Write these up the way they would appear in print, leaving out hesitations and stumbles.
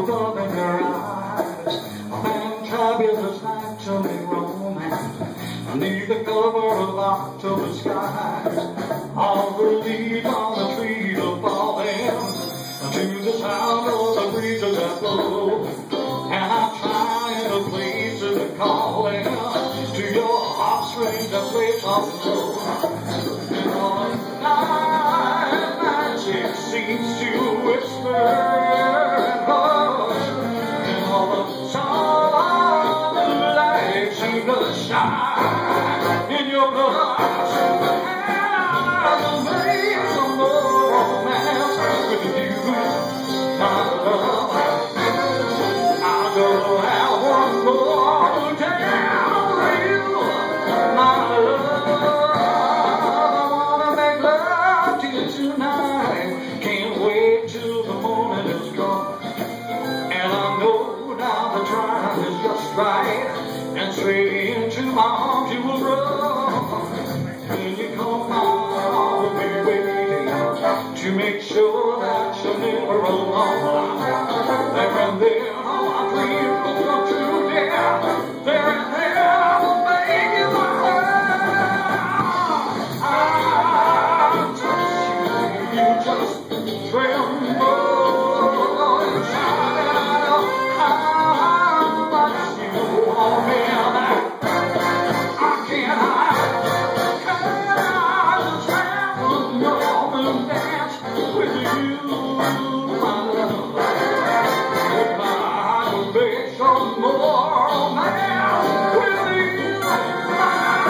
look up in your eyes. Man, tribulous night to me romance. Beneath the cover of October skies, all the leaves on the trees are falling to the sound of the breezes that blow. And I'm trying to place the calling to your heartstrings that play soft and low. And all the night magic seems to whisper and hush, and all the stars of the light seem to shine in your blood. And I'll make some more romance with you, my love. I'll go have one more down with you, my love. I wanna make love to you tonight. Can't wait till the morning is gone. And I know now the time is just right, and straight into my arms you will run. When you come, my heart will be waiting to make sure that you're never alone. There and then all my dreams will come true, dear. There and then I will make you my love. I'll touch you, you just tremble inside. I know how much you want me now. I can't hide. I just have no and dance with you, my love. If I will make some more man with you, my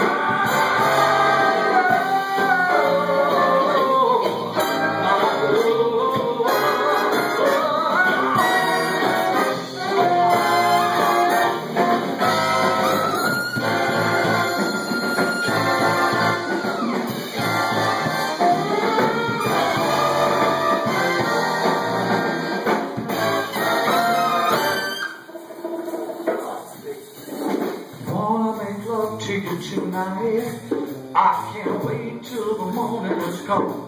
to you tonight. I can't wait till the morning is come.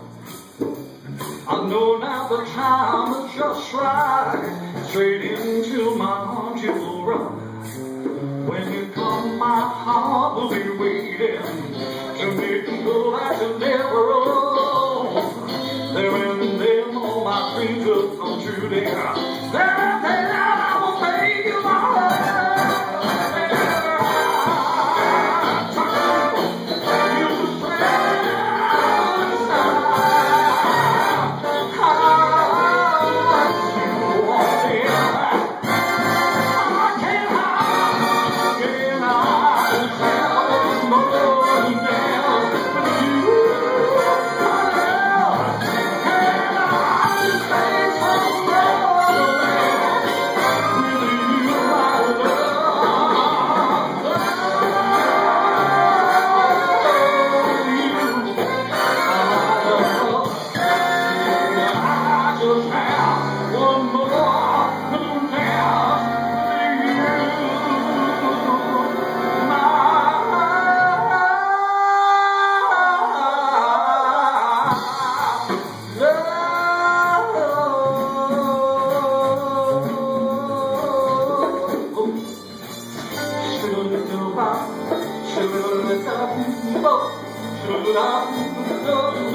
I know now the time is just right. Straight into my arms you will run. When you come, my heart will be waiting to make you feel like you're never alone. There and then all my dreams will come true, dear. There and then I will make you my love. Should